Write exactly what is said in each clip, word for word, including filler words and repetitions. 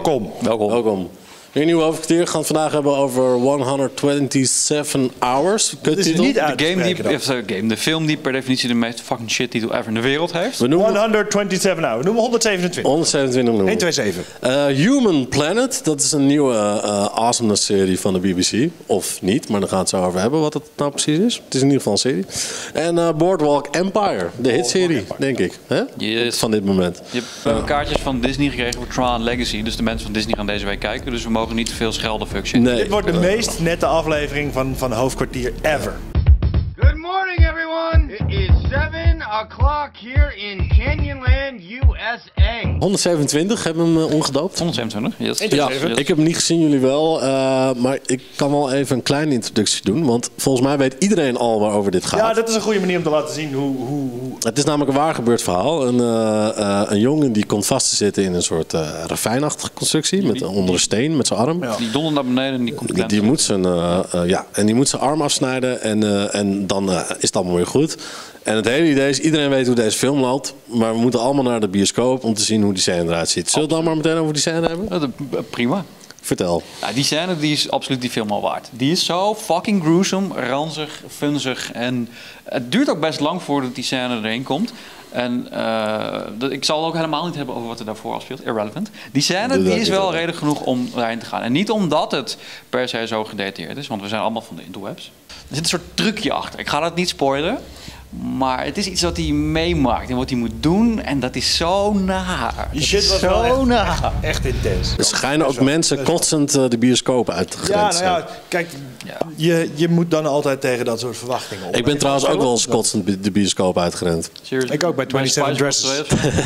welkom. Welkom. Welkom. Weer een nieuwe hoofdkwartier. We gaan het vandaag hebben over honderdzevenentwintig Hours. Dat is niet uit de, game die, of, uh, game, de film die per definitie de meest fucking shit titel ever in de wereld heeft. We noemen honderdzevenentwintig Hours. We noemen honderdzevenentwintig. honderdzevenentwintig noemen. honderdzevenentwintig. Uh, Human Planet, dat is een nieuwe uh, awesomeness-serie van de B B C. Of niet, maar daar gaan we het zo over hebben wat het nou precies is. Het is in ieder geval een serie. En uh, Boardwalk Empire, de hitserie, denk ik. Hè? Yes. Van dit moment. Je hebt uh, kaartjes van Disney gekregen voor Tron Legacy. Dus de mensen van Disney gaan deze week kijken. Dus we mogen niet te veel schelden, fuck shit. Nee. Dit wordt de meest nette aflevering van, van Hoofdkwartier ever. Good morning, everyone. It is seven o'clock here in Canyonland, U S A. honderdzevenentwintig, hebben we hem uh, omgedoopt? honderdzevenentwintig, yes. Ja, yes. ik heb hem niet gezien, jullie wel. Uh, maar ik kan wel even een kleine introductie doen. Want volgens mij weet iedereen al waarover dit gaat. Ja, dat is een goede manier om te laten zien hoe... hoe, hoe... Het is namelijk een waar gebeurd verhaal. Een, uh, uh, een jongen die komt vast te zitten in een soort uh, ravijnachtige constructie. Met, onder een steen, met zijn arm. Ja. Die dondert naar beneden en die komt Die, die moet zijn, uh, uh, ja, en die moet zijn arm afsnijden. En, uh, en dan uh, is het allemaal weer goed. En het hele idee is, iedereen weet hoe deze film loopt. Maar we moeten allemaal naar de bioscoop om te zien hoe die scène eruit ziet. Zullen we het dan maar meteen over die scène hebben? Ja, dat, prima. Vertel. Ja, die scène die is absoluut die film al waard. Die is zo fucking gruesome, ranzig, funzig. En het duurt ook best lang voordat die scène erheen komt. En uh, dat, ik zal ook helemaal niet hebben over wat er daarvoor afspeelt. Irrelevant. Die scène die is wel reden genoeg om daarheen te gaan. En niet omdat het per se zo gedetailleerd is. Want we zijn allemaal van de interwebs. Er zit een soort trucje achter. Ik ga dat niet spoilen. Maar het is iets wat hij meemaakt en wat hij moet doen. En dat is zo naar. Die shit was wel echt, echt, echt intens. Er schijnen ook mensen kotsend uh, de bioscoop uit te grenzen. Ja, nou ja, kijk, ja. Je, je moet dan altijd tegen dat soort verwachtingen op. Ik ben trouwens ook wel eens kotsend de bioscoop uitgerend. Seriously? Ik ook bij twenty-seven Dresses.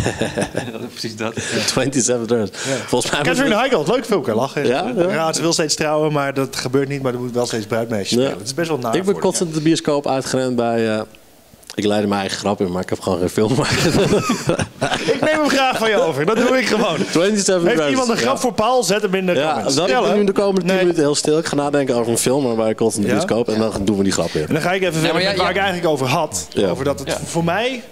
Precies dat. twenty-seven Dresses. Ja. Volgens mij Catherine Heigl, leuk film, kan lachen. Ja, ja. ja, ze wil steeds trouwen, maar dat gebeurt niet. Maar er moet wel steeds bruidmeisje spelen. Ja. Het is best wel naar. Ik ben kotsend de bioscoop uitgerend bij... Uh, Ik leidde mijn eigen grap in, maar ik heb gewoon geen film gemaakt. Ik neem hem graag van je over. Dat doe ik gewoon. twenty-seven Heeft iemand een grap ja. voor Paul? Zet hem in de ja, comments. dan ben ik nu de komende tien nee. minuten heel stil. Ik ga nadenken over een film waarbij ik kotsend de Ja? bioscoop. En dan doen we die grap weer. En dan ga ik even verder ja, met ja, waar ja. ik eigenlijk over had. Ja. Over dat het ja. voor mij...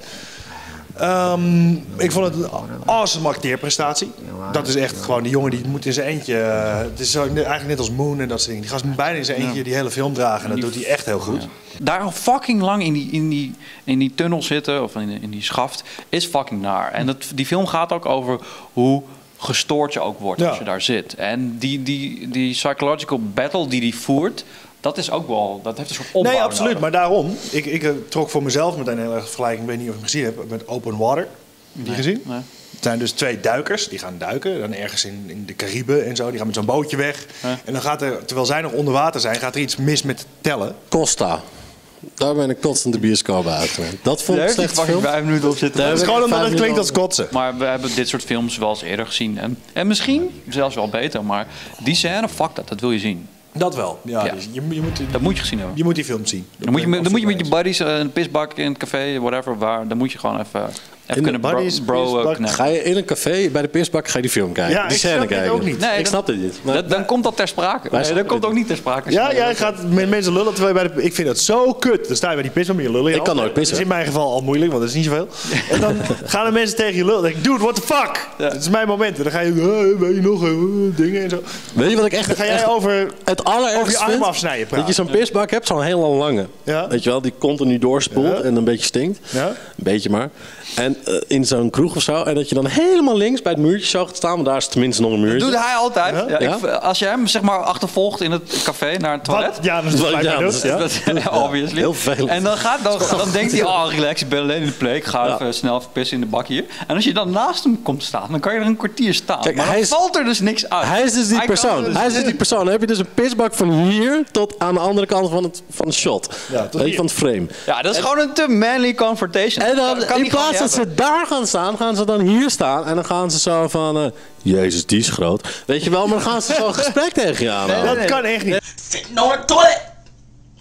Um, ik vond het een awesome acteerprestatie. Dat is echt gewoon, die jongen die moet in zijn eentje... Uh, het is zo, eigenlijk net als Moon en dat soort dingen. Die gast moet bijna in zijn eentje ja. die hele film dragen. En dat doet hij echt heel goed. Ja. Daar al fucking lang in die, in die, in die tunnel zitten, of in, in die schaft, is fucking naar. En dat, die film gaat ook over hoe gestoord je ook wordt ja. als je daar zit. En die, die, die psychological battle die die voert... Dat is ook wel, dat heeft een soort opbouw. Nee, absoluut. nodig. Maar daarom, ik, ik uh, trok voor mezelf meteen heel erg vergelijking. Ik weet niet of je hem gezien hebt met Open Water. Die nee, gezien? Nee. Het zijn dus twee duikers, die gaan duiken. Dan ergens in, in de Cariben en zo. Die gaan met zo'n bootje weg. Nee. En dan gaat er, terwijl zij nog onder water zijn, gaat er iets mis met tellen. Costa. Daar ben ik kotsend de bioscoop uitgerend. Dat vond ik Daar slecht heb je film. vijf minuten op zitten. Dat is gewoon omdat het klinkt als kotsen. Maar we hebben dit soort films wel eens eerder gezien. En, en misschien zelfs wel beter. Maar die scène, fuck dat, dat wil je zien. Dat wel. Ja, Ja. Dus je, je, moet, Dat moet je gezien hebben. je moet die film zien. Dan moet je, dan moet je met je buddies uh, in een pisbak in het café, whatever, waar, dan moet je gewoon even, even kunnen bro, buddies, bro uh, pisbak. knappen. Ga je in een café bij de pisbak ga je die film kijken? Ja, die ik scène snap dit kijken. ook niet. Nee, ik dat- snap het niet. Maar Dat, dan komt dat ter sprake. Nee, dat snappen komt dit. ook niet ter sprake. Ja, jij gaat met mensen lullen terwijl je bij de... Ik vind dat zo kut. Dan sta je bij die pisbak met je lullen. Ik kan nooit pissen. Dat is in mijn geval al moeilijk, want dat is niet zoveel. En dan gaan de mensen tegen je lullen. Dan denk ik, dude, what the fuck? Ja. Dat is mijn moment. En dan ga je, uh, weet je nog, uh, dingen en zo. weet je wat ik echt... Dan ga jij echt over, het over je allerergste arm vind? afsnijden praten. Dat je zo'n pisbak hebt, zo'n hele lange. Ja. Weet je wel, die continu doorspoelt Ja. en een beetje stinkt. Ja. Een beetje maar. En uh, in zo'n kroeg of zo. En dat je dan helemaal links bij het muurtje zo gaat staan. Want daar is tenminste nog een muurtje. Dat doet hij altijd. Ja? Ja, Ja? ik, als je hem zeg maar achtervolgt in het café naar het toilet. Wat? Ja, dat is Wat- blijkbaar ja, dus, dat is- ja. Dat, obviously. Heel vervelend. En dan, gaat, dan, dan denkt hij, oh relax, ik ben alleen in de plek. Ik ga Ja. even snel even pissen in de bak hier. En als je dan naast hem komt staan, dan kan je er een kwartier staan. Kijk, maar dan hij is- valt er dus niks uit. Hij is dus die Hij kan persoon. dus- Hij is dus die persoon. Dan heb je dus een pisbak van hier tot aan de andere kant van het, van het shot. Ja, tot Weet je, hier. van het frame. Ja, dat is gewoon een te manly confrontation. En dan, Dat kan in die gewoon plaats dat niet ze daar gaan staan, gaan ze dan hier staan. En dan gaan ze zo van... uh, Jezus, die is groot. Weet je wel, maar dan gaan ze zo een gesprek tegen je aan. Nee, nee, Dat nee. kan echt niet. Sitting on a toilet.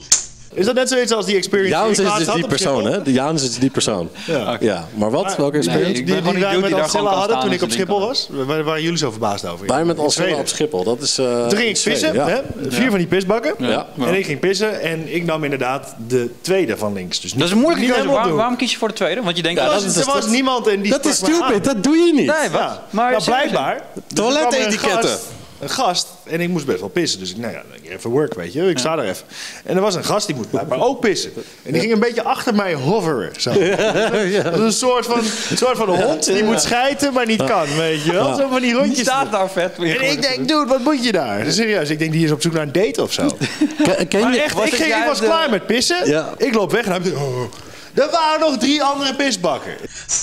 Is dat net zoiets als die experience Janus die ik is laatst dus die had op persoon, Schiphol? hè? De Janus is die persoon. Ja. Ja, maar wat? Welke experience? Nee, ik Die, ben die, gewoon die die wij dude met die daar Ancilla gewoon kan hadden staan toen en ik op zijn Schiphol ding was. Waar waren jullie zo verbaasd over? Wij met In ons Zweden. op Schiphol. Dat is. Uh, Toen ging ik pissen, ja. hè? vier van die pisbakken. Ja. En ik ging pissen en ik nam inderdaad de tweede van links. Dus Dat is een moeilijke niet keuze. helemaal Waarom, doen. waarom kies je voor de tweede? Want je denkt, Ja, oh, dat Er is- was, er was dat- niemand en die Dat is sprak me aan. stupid, dat doe je niet. nee, wat? Ja, Maar nou, serieus. blijkbaar. Dus Toiletetiketten. er kwam Een gast, een gast en ik moest best wel pissen. Dus ik, nou ja, even work, weet je. Ik sta daar even. En er was een gast die moest blijkbaar ook pissen. En die ging een beetje achter mij hoveren. Zo. Dat is een soort van, een soort van hond die moet schijten, maar niet kan, weet je wel. Zo van die Die rondjes. staat daar vet. En ik denk, dude, wat moet je daar? Dus serieus, ik denk, die is op zoek naar een date of zo. Ken, ken Maar je, echt, was ik, het ging, ik jij was de- klaar met pissen. Ja. Ik loop weg en hij oh. Er waren nog drie andere pisbakken.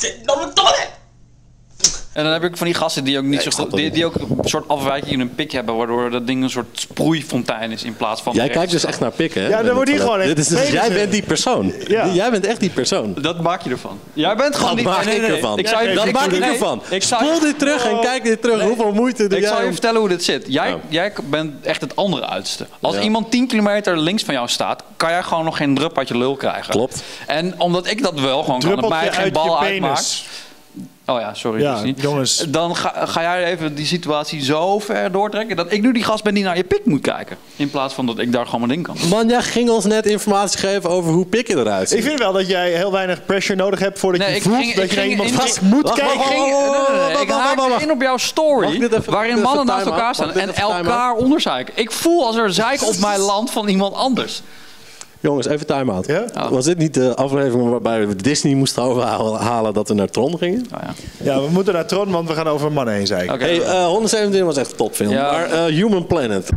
En dan heb ik van die gasten die ook niet zo snap goed, dat die, niet. die ook een soort afwijking in hun pik hebben, waardoor dat ding een soort sproeifontein is in plaats van. Jij rechts. kijkt dus echt naar pikken, hè? Ja, dan wordt die gewoon echt Dit is dus, penis- jij bent die persoon. Ja. Jij bent echt die persoon. Dat maak je ervan. Jij bent gewoon Dat niet. maak nee, ik nee, nee. ervan. Ik zou je, Dat ik- maak ik nee, ervan. Ik zou, Spoel dit terug en kijk dit terug. Hoeveel moeite doe ik jij zal je om- vertellen hoe dit zit. Jij, Ja. jij bent echt het andere uiterste. Als Ja. iemand tien kilometer links van jou staat, kan jij gewoon nog geen drup uit je lul krijgen. Klopt. En omdat ik dat wel gewoon kan, en Druppeltje mij geen uit bal je uitmaakt. penis. Oh ja, sorry. Ja, dat is niet. jongens. Dan ga, ga jij even die situatie zo ver doortrekken dat ik nu die gast ben die naar je pik moet kijken. In plaats van dat ik daar gewoon mijn ding kan. Man, jij ging ons net informatie geven over hoe pikken eruit ziet. Ik vind wel dat jij heel weinig pressure nodig hebt voordat Nee, je ik voelt ging- dat ik je naar ging iemand in- vast moet Wacht, kijken. wacht, Ik, wacht, ging, wacht, nee, nee, nee, wacht, ik wacht, haakte wacht, wacht. in op jouw Mag story, ik dit even- waarin even mannen naast timen? elkaar Mag staan ik dit en even timen? elkaar onderzeiken. Ik voel als er zeik op mijn land van iemand anders. Jongens, even time-out. Ja? Oh. Was dit niet de aflevering waarbij we Disney moesten overhalen dat we naar Tron gingen? Oh, ja. Ja, we moeten naar Tron, want we gaan over mannen heen zeiken. Oké. Hey, eh, honderdzevenentwintig was echt een topfilm. Ja. Maar eh, Human Planet.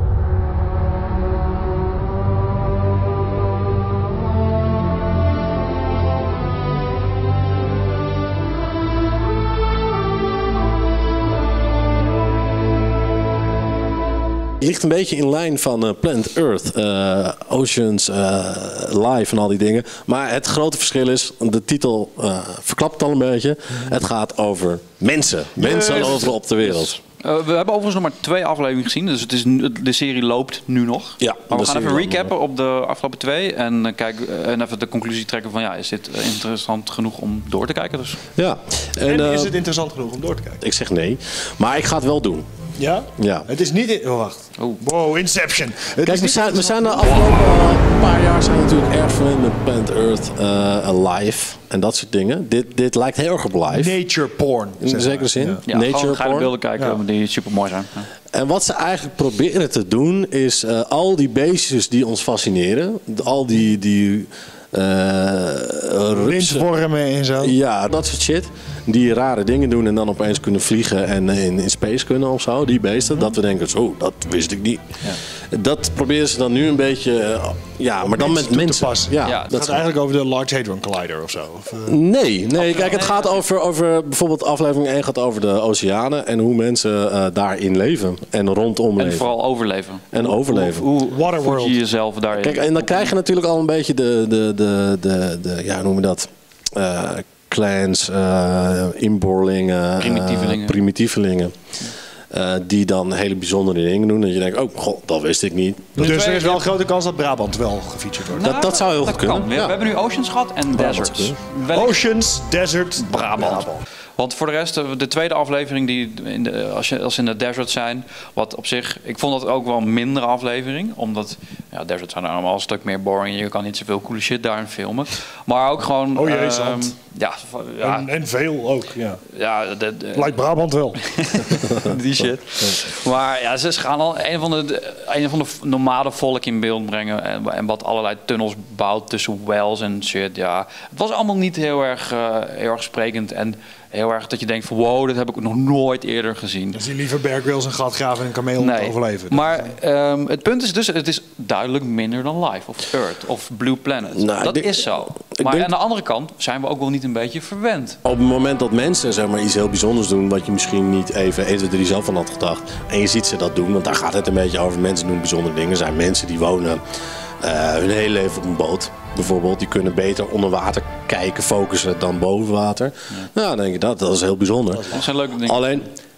Ligt een beetje in lijn van eh, Planet Earth, eh, Oceans, eh, Life en al die dingen. Maar het grote verschil is, de titel eh, verklapt het al een beetje. Het gaat over mensen. Mensen Yes. overal op de wereld. Uh, we hebben overigens nog maar twee afleveringen gezien, dus het is, nu- de serie loopt nu nog. Ja, maar we de gaan even serie loopt recappen op de afgelopen twee en, uh, kijk, uh, en even de conclusie trekken van ja, is dit uh, interessant genoeg om door te kijken? Dus. Ja. En, En eh, is het interessant genoeg om door te kijken? ik zeg nee, maar ik ga het wel doen. Ja? Ja. Het is niet... In... Oh, wacht. Oh. Wow, Inception. Het is Kijk, we niet zijn, we zijn de afgelopen uh, paar jaar zijn we natuurlijk erg verwend met Planet Earth, uh, Live en dat soort dingen. Dit, dit lijkt heel erg op live. nature porn. In zeg zekere maar. zin. Ja. Ja, Nature gewoon geile porn. beelden kijken Ja. die super mooi zijn. Ja. En wat ze eigenlijk proberen te doen is uh, al die beestjes die ons fascineren, al die, die uh, rupsen, Windwormen en zo. ja, dat soort shit, die rare dingen doen en dan opeens kunnen vliegen en in, in space kunnen of zo, die beesten, dat we denken, zo, dat wist ik niet. Dat proberen ze dan nu een beetje, uh, ja, maar dan mensen met toe te mensen. passen. Ja, Ja, Het dat gaat eigenlijk over de Large Hadron Collider of zo. Of, uh, Nee, nee, kijk, het gaat over, over bijvoorbeeld aflevering één gaat over de oceanen en hoe mensen uh, daarin leven en rondom En leven. vooral overleven. En overleven. Hoe, hoe Waterworld. voed je jezelf daarin? Kijk, en dan krijg je natuurlijk al een beetje de, de, de, de, de ja, hoe noem je dat? Uh, clans, uh, inboorlingen, Primitievelingen. uh, primitievelingen. Uh, die dan hele bijzondere dingen doen. Dat je denkt, oh god, dat wist ik niet. dus er is wel een grote kans dat Brabant wel gefeatured wordt. dat- dat zou heel dat goed kunnen. kan. We, Ja. we hebben nu Oceans gehad en Brabant Deserts. Wellicht Oceans, Desert, Brabant. Want voor de rest, de- de tweede aflevering, die in de, als, je, als ze in de desert zijn, wat op zich, ik vond dat ook wel een mindere aflevering. Omdat, ja, desert zijn allemaal een stuk meer boring. Je kan niet zoveel coole shit daarin filmen. Maar ook gewoon... Oh jee, ehm, zand. ja, ja, En, en veel ook, ja. ja de, de- Lijkt Brabant wel. die shit. Maar ja, ze gaan al een van de, de- een van de nomade volk in beeld brengen. En, en wat allerlei tunnels bouwt tussen wells en shit. Ja, het was allemaal niet heel erg, uh, heel erg sprekend. En heel erg dat je denkt van wow, dit heb ik nog nooit eerder gezien. Dan zie je liever Bear Grylls een gat graven en een kameel om te overleven. Maar um, het punt is dus, het is duidelijk minder dan Life of Earth of Blue Planet. Nou, ik dat denk- is zo. ik Maar denk- aan de andere kant zijn we ook wel niet een beetje verwend. Op het moment dat mensen zeg maar, iets heel bijzonders doen, wat je misschien niet even één, twee, drie zelf van had gedacht. En je ziet ze dat doen, want daar gaat het een beetje over. Mensen doen bijzondere dingen. Er zijn mensen die wonen uh, hun hele leven op een boot. Bijvoorbeeld, die kunnen beter onder water kijken, focussen dan boven water. Ja. Nou, dan denk ik dat, dat is heel bijzonder. Dat zijn leuke dingen. Alleen,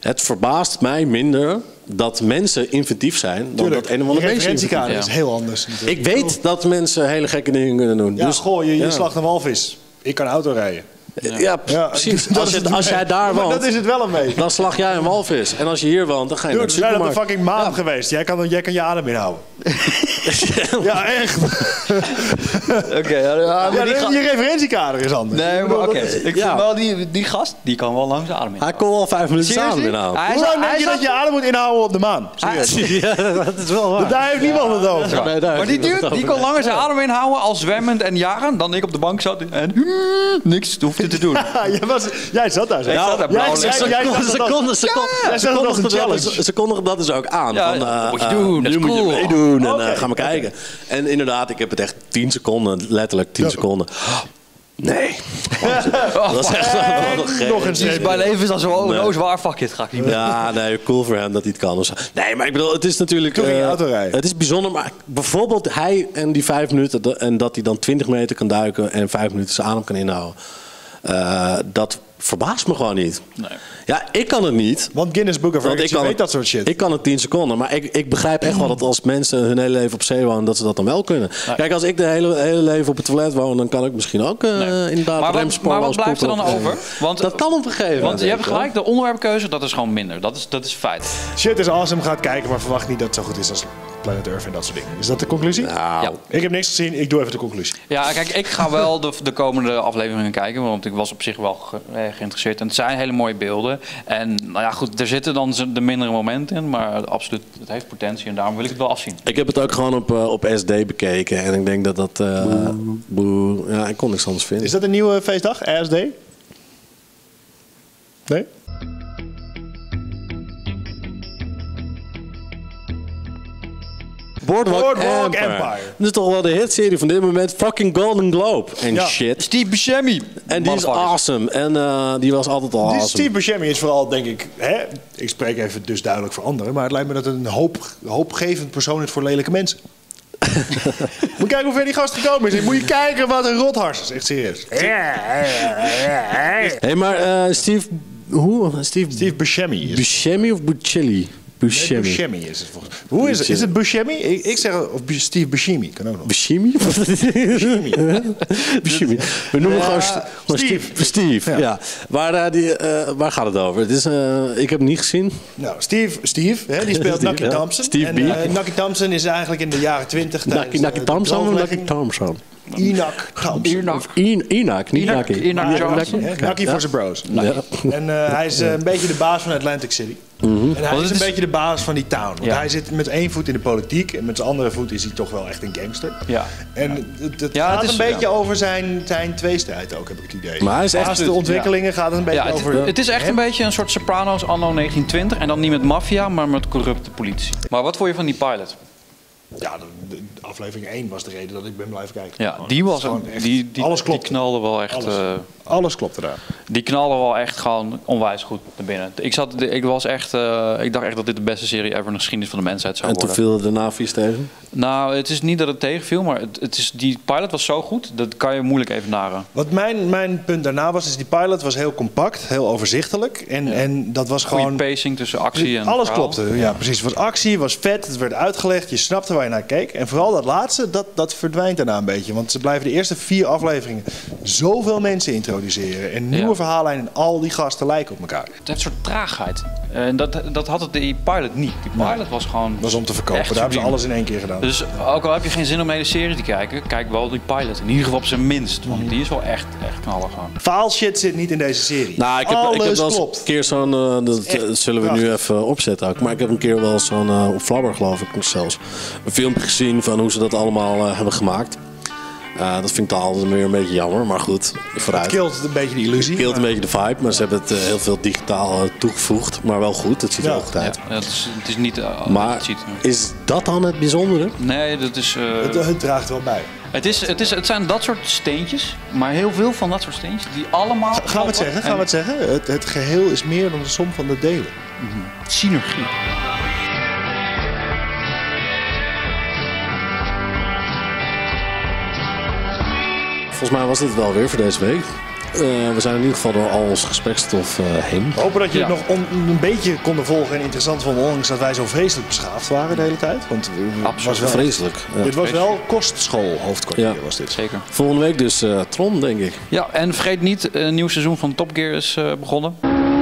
Het verbaast mij minder dat mensen inventief zijn dan Tuurlijk, dat een of andere je beestje inventief referentiekader is. is heel anders. natuurlijk. Ik weet dat mensen hele gekke dingen kunnen doen. Ja, dus, goh, je, je ja. slacht een walvis. Ik kan auto rijden. Ja, Ja, precies. dat Als, is je, het als jij mee. daar Maar woont, dat is het wel een beetje. dan slag jij een walvis. En als je hier woont, dan ga je Dude, naar we de zijn op de supermarkt. fucking maan geweest. Jij kan, jij kan je adem inhouden. Ja, echt. Oké, ja, Ja, maar die je ga- referentiekader is anders. Nee, maar oké. Ik Ja. vind wel, die, die gast, die kan wel langs adem in. Hij kon wel vijf minuten samen Seriously? inhouden. Hij Hoe lang zat- denk je hij dat je adem moet inhouden op de maan? Serieus. Ja, dat is wel waar. Daar heeft niemand het over. Nee, daar Maar die heeft niemand dude, die het kon langer zijn adem inhouden als zwemmend en jagend dan ik op de bank zat en niks hoefde te doen. Ja, jij, was, jij zat daar. zeg. Ik zat daar, jij, bro. jij, Ze jij, Ze zat dat- konden, ze kon, Jij ze zegt dat kondigden als een dat, challenge. dus- ze kondigden dat dus ook aan. Ja, van, dat eh, moet je eh, doen, dat nu is moet je cool. meedoen en Oké, eh, ga maar oké. kijken. En inderdaad, ik heb het echt tien seconden, letterlijk tien seconden. Nee. Dat is echt wel nog gek. nog een Dus streep. mijn leven is dan zo, oh, Nee. no, zwaar, fuck it, ga ik niet meer. Ja, nee, cool voor hem dat hij het kan. Of zo. Nee, maar ik bedoel, het is natuurlijk... Toen ging je eh, auto rijden. Het is bijzonder, maar bijvoorbeeld hij en die vijf minuten... dat- en dat hij dan twintig meter kan duiken en vijf minuten zijn adem kan inhouden. Eh, dat verbaast me gewoon niet. Nee. Ja, ik kan het niet. Want Guinness Book of Want Records, ik kan je weet het- dat soort shit. Ik kan het tien seconden, maar ik, ik begrijp echt wel dat als mensen hun hele leven op zee wonen, dat ze dat dan wel kunnen. Kijk, als ik de hele, hele leven op het toilet woon, dan kan ik misschien ook eh, inderdaad Maar wat, remspoorloos maar wat blijft er dan poepen. over? Want, Dat kan op een gegeven moment. want je hebt weet wel. gelijk, de onderwerpkeuze, dat is gewoon minder. Dat is, dat is feit. Shit is awesome, gaat kijken, maar verwacht niet dat het zo goed is als Planet Earth en dat soort dingen. Is dat de conclusie? Nou, Ja. Ik heb niks gezien, ik doe even de conclusie. Ja, kijk, ik ga wel de, de komende afleveringen kijken, want ik was op zich wel ge- eh, geïnteresseerd. En het zijn hele mooie beelden. En nou ja, goed, er zitten dan z- de mindere momenten in, maar absoluut, het heeft potentie en daarom wil ik het wel afzien. ik heb het ook gewoon op, eh, op S D bekeken en ik denk dat dat... eh, boe. Ja, ik kon niks anders vinden. Is dat een nieuwe feestdag, A S D? Nee? Boardwalk, Boardwalk Empire. Empire. Dat is toch wel de hitserie van dit moment. Fucking Golden Globe en Ja. shit. Steve Buscemi! En die is awesome. En eh, die was altijd al Die awesome. Steve Buscemi is vooral, denk ik, hè, ik spreek even dus duidelijk voor anderen, maar het lijkt me dat het een hoop, hoopgevend persoon is voor lelijke mensen. Moet je kijken hoe ver die gast gekomen is. Moet je kijken wat een rothars is. Echt serieus. Hé, hey, maar eh, Steve... Hoe? Steve, Steve Buscemi is Buscemi of Buscemi? Buscemi. Buscemi is het volgens mij. Hoe is het? Is het Buscemi? Ik, ik zeg of Bu- Steve Buscemi kan ook nog. Buscemi? Buscemi. We noemen Ja, gewoon, St- gewoon Steve. Steve. Steve, ja. Ja. Waar, eh, die, eh, waar gaat het over? Het is, eh, ik heb het niet gezien. Nou, Steve, Steve hè, die speelt Steve, Nucky ja. Thompson. Steve en, B. eh, Nucky Thompson is eigenlijk in de jaren twintig Naki Naki Thompson of Naki Thompson? Enoch Thompson. Of En- Enoch, niet Enoch- Naki. Enoch Ja, Johnson. Hè, Nucky voor zijn bros. Ja. En eh, hij is eh, een beetje de baas van Atlantic City. En hij Want is het een is- beetje de baas van die town. Want Ja. hij zit met één voet in de politiek en met zijn andere voet is hij toch wel echt een gangster. Ja. En het, het Ja, gaat het is- een beetje ja. over zijn, zijn tweestrijd ook, heb ik het idee. Maar hij is echt- Naast de ontwikkelingen gaat het een beetje Ja, het, over... het is echt een beetje een soort Sopranos anno negentien twintig. En dan niet met maffia, maar met corrupte politie. Maar wat vond je van die pilot? Ja, de, de aflevering één was de reden dat ik ben blijven kijken. Ja, Gewoon, die was gewoon een, echt- die, die, alles die klopt. knalde wel echt. Alles. eh, Alles klopt eraan. die knalde wel echt gewoon onwijs goed naar binnen. Ik, zat, ik, was echt, eh, ik dacht echt dat dit de beste serie ever in de geschiedenis van de mensheid zou En toen worden. viel er daarna vies tegen. Nou, het is niet dat het tegenviel, maar het, het is, die pilot was zo goed, dat kan je moeilijk even naren. Wat mijn, mijn punt daarna was, is die pilot was heel compact, heel overzichtelijk. En, en dat was Goede gewoon... pacing tussen actie en Alles verhaal. klopte, ja precies. Het was actie, het was vet, het werd uitgelegd, je snapte waar je naar keek. En vooral dat laatste, dat, dat verdwijnt daarna een beetje. Want ze blijven de eerste vier afleveringen zoveel mensen introduceren. En nieuwe Ja. verhaallijnen en al die gasten lijken op elkaar. Het heeft een soort traagheid. En dat, dat had het die pilot niet. Die pilot was gewoon... Dat was om te verkopen, echt daar hebben ze subliem. alles in één keer gedaan. Dus ook al heb je geen zin om een hele serie te kijken, kijk wel die pilot. In ieder geval op zijn minst, want die is wel echt, echt knallig gewoon. Faalshit zit niet in deze serie. Nou, ik heb, alles ik heb wel eens klopt. een keer zo'n... eh, dat Echt dat zullen we nu prachtig. even opzetten ook. Maar ik heb een keer wel zo'n... eh, op Flabber geloof ik zelfs. Een filmpje gezien van hoe ze dat allemaal eh, hebben gemaakt. Eh, dat vind ik dan altijd weer een beetje jammer. Maar goed, vooruit. Het killt een beetje de illusie. Keelt een maar- beetje de vibe. Maar ze hebben het eh, heel veel digitaal eh, toegevoegd. Maar wel goed. Het ziet er Ja. wel goed uit. Ja, het, is, het is niet... uh, Maar het ziet, is dat dan het bijzondere? nee, dat is... eh, Het, het draagt wel bij. het, is, het, is, het zijn dat soort steentjes, maar heel veel van dat soort steentjes die allemaal... Gaan we het zeggen? Gaan we het zeggen? Het, het geheel is meer dan de som van de delen. Synergie. Volgens mij was dit wel weer voor deze week. we zijn in ieder geval door al ons gesprekstof uh, heen. We hopen dat je Ja. het nog on- een beetje konden volgen en interessant vonden, ondanks dat wij zo vreselijk beschaafd waren de hele tijd. Want uh, het was wel, Vreselijk. Ja. dit was wel kostschool hoofdkwartier, Ja. was dit. Zeker. Volgende week dus uh, Tron, denk ik. Ja, en vergeet niet, een nieuw seizoen van Top Gear is uh, begonnen.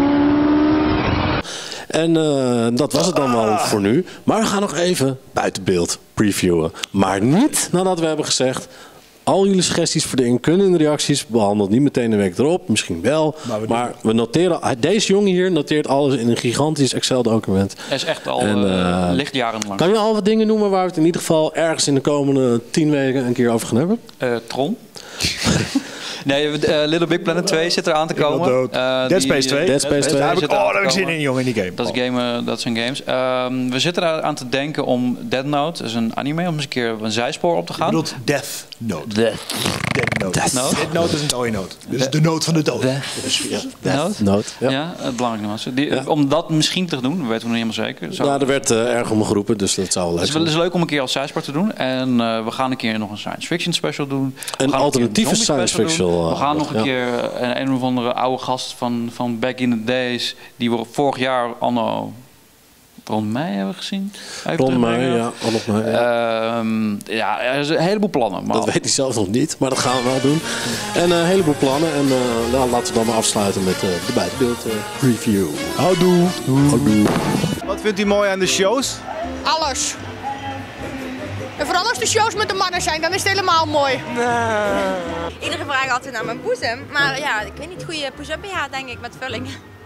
En uh, dat was het dan wel voor nu. Maar we gaan nog even buiten beeld previewen. Maar niet nadat we hebben gezegd... al jullie suggesties voor de in kunnen in de reacties... behandeld niet meteen een week erop. Misschien wel. Maar we Maar we noteren... Deze jongen hier noteert alles in een gigantisch Excel-document. Dat is echt al En, uh, uh, lichtjaren lang. Kan je al wat dingen noemen waar we het in ieder geval... ergens in de komende tien weken een keer over gaan hebben? Uh, Tron. Nee, uh, Little Big Planet twee zit eraan te Ik wil komen. dood. Uh, Dead Space twee. Dead Space twee. Daar heb ik, zit oh, eraan daar te heb ik zin komen. in, jongen, in die game. Dat, is game, uh, dat zijn games. Um, we zitten eraan te denken om Death Note, dat is een anime, om eens een keer een zijspoor op te Je gaan. bedoelt Death Note. Death Death Note. Death Note? Death Note is een dode noot. Dit is de noot van de dood. Dus, ja. Note? Nood. Ja. Ja, het belangrijke nuance. Die, Ja. Om dat misschien te doen, dat weten we nog niet helemaal zeker. Zou- Ja, er werd uh, erg om geroepen, dus dat zou wel leuk Het is wel zijn. eens leuk om een keer als zijspoor te doen. En uh, we gaan een keer nog een science fiction special doen. We Een gaan alternatieve keer zombie science special doen. fiction, We gaan uh, nog een ja. keer een, een of andere oude gast van, van back in the days... die we vorig jaar anno rond mei hebben gezien. Even Rond mij, terugbrengen. ja. Rond mij, ja. Ehm, ja, er is een heleboel plannen. Maar Dat weet hij zelf nog niet, maar dat gaan we wel doen. En een heleboel plannen. En uh, nou, laten we dan maar afsluiten met uh, de buitenbeeld uh, review. Houdoe. Houdoe. Wat vindt u mooi aan de shows? Alles. En vooral als de shows met de mannen zijn, dan is het helemaal mooi. Iedere vraag altijd naar mijn boezem. Maar ja, ik weet niet, goede push-up B H denk ik met vulling.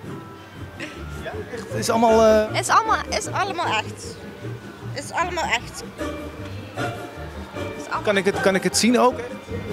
Het is allemaal... Uh... Het is allemaal, is allemaal echt. Het is allemaal echt. Het is allemaal... Kan, ik het, kan ik het zien ook?